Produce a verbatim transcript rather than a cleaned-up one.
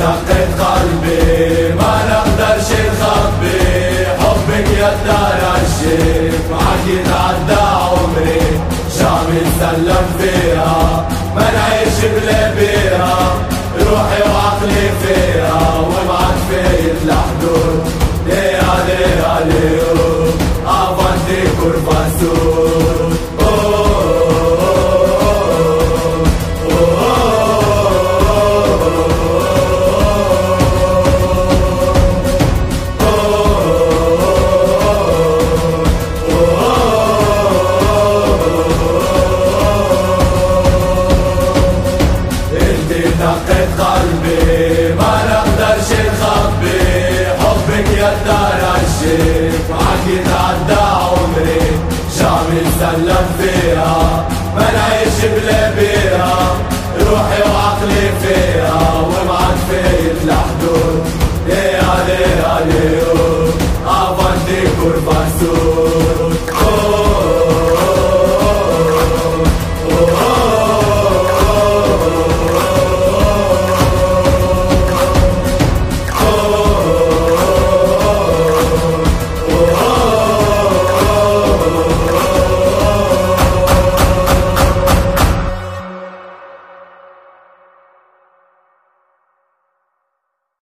دقت قلبي ما نقدرش نخبي حبك يا ترى الشيف معك يتعدى عمري شعبي نسلم فيها ما نعيش بلا بيها روحي وعقلي فيها وابعت فايت لحدود ليها ليها ليو افانتي كورفاسون دقت قلبي ما نقدرش نخبي حبك يا ترى الشيف معك يتعدى عمري شعبي نسلم فيها ما نعيش بلا بيها روحي وعقلي فيها وابعت فايت لحدود ليها ليها ليو افانتي كورفاسون